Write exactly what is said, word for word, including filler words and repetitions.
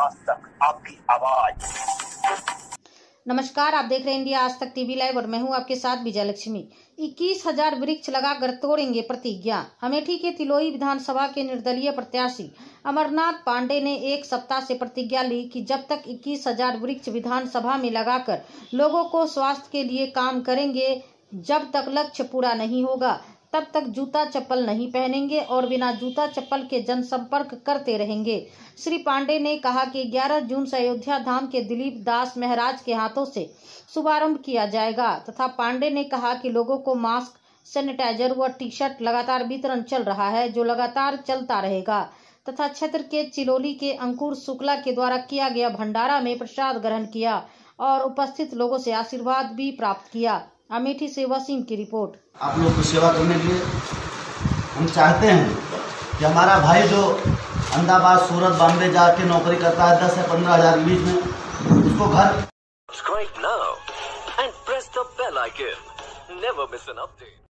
आज तक, आपकी आवाज। नमस्कार, आप देख रहे हैं इंडिया आज तक टीवी लाइव और मैं हूं आपके साथ विजय लक्ष्मी। इक्कीस हजार वृक्ष लगाकर तोड़ेंगे प्रतिज्ञा। अमेठी के तिलोई विधानसभा के निर्दलीय प्रत्याशी अमरनाथ पांडे ने एक सप्ताह से प्रतिज्ञा ली कि जब तक इक्कीस हजार वृक्ष विधानसभा में लगाकर लोगों को स्वास्थ्य के लिए काम करेंगे, जब तक लक्ष्य पूरा नहीं होगा तब तक जूता चप्पल नहीं पहनेंगे और बिना जूता चप्पल के जनसंपर्क करते रहेंगे। श्री पांडे ने कहा कि ग्यारह जून से अयोध्या धाम के दिलीप दास महाराज के हाथों से शुभारंभ किया जाएगा तथा पांडे ने कहा कि लोगों को मास्क, सैनिटाइजर व टी शर्ट लगातार वितरण चल रहा है, जो लगातार चलता रहेगा तथा क्षेत्र के चिलोली के अंकुर शुक्ला के द्वारा किया गया भंडारा में प्रसाद ग्रहण किया और उपस्थित लोगों से आशीर्वाद भी प्राप्त किया। अमेठी से वसीम की रिपोर्ट। आप लोग को सेवा करने के लिए हम चाहते हैं कि हमारा भाई जो अहमदाबाद, सूरत, बॉम्बे जाके नौकरी करता है दस से पंद्रह हजार के बीच में, उसको घर Subscribe now and press the bell icon. Never miss an update.